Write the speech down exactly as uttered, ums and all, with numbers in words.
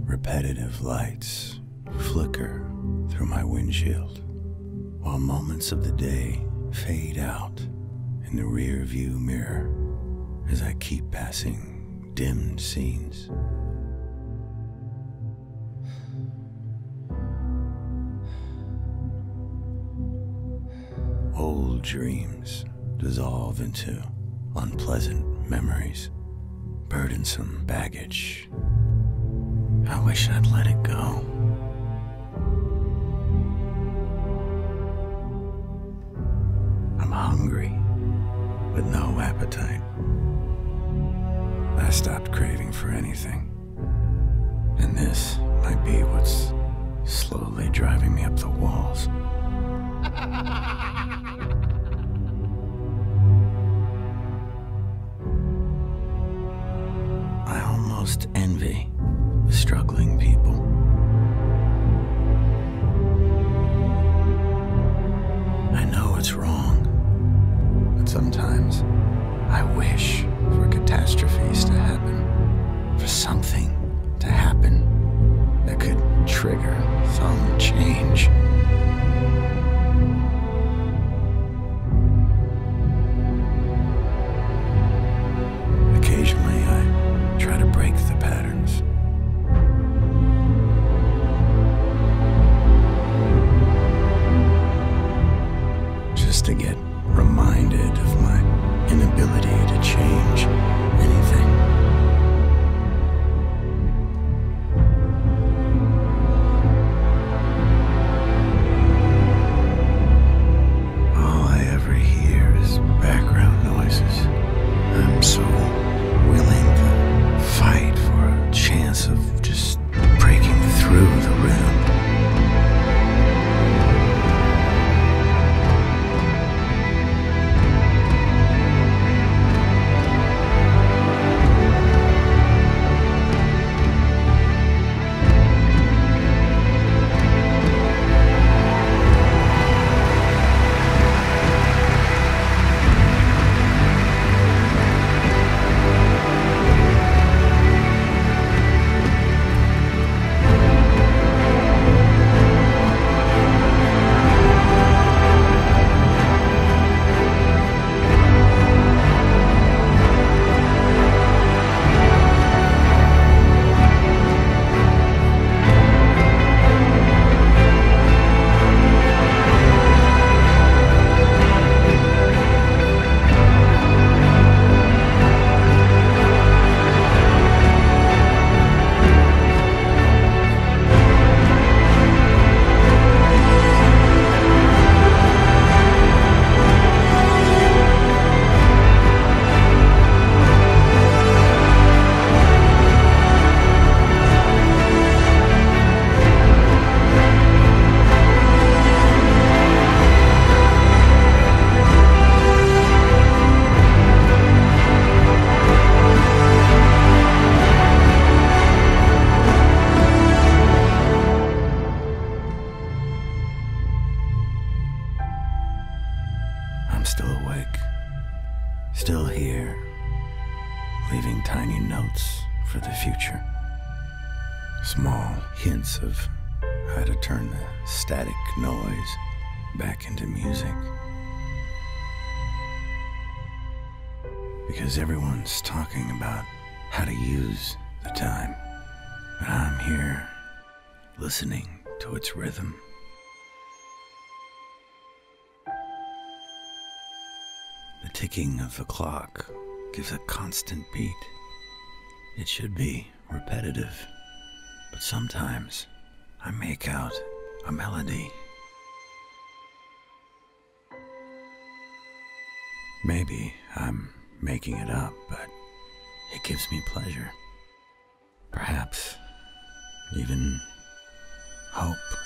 Repetitive lights flicker through my windshield, while moments of the day fade out in the rear view mirror as I keep passing dimmed scenes. Old dreams dissolve into unpleasant memories, burdensome baggage. I wish I'd let it go. I'm hungry, with no appetite. I stopped craving for anything, and this might be what's slowly driving me up the walls. I almost envy the struggling people. I know it's wrong, but sometimes I wish for catastrophes to happen, for something to happen that could trigger some change. Occasionally, I try to break the patterns. Just to get reminded of my inability to change anything. All I ever hear is background noises. I'm so willing to fight for a chance of just breaking through the rhythm. I'm still awake, still here, leaving tiny notes for the future. Small hints of how to turn the static noise back into music. Because everyone's talking about how to use the time, but I'm here listening to its rhythm. The ticking of the clock gives a constant beat. It should be repetitive, but sometimes I make out a melody. Maybe I'm making it up, but it gives me pleasure. Perhaps even hope.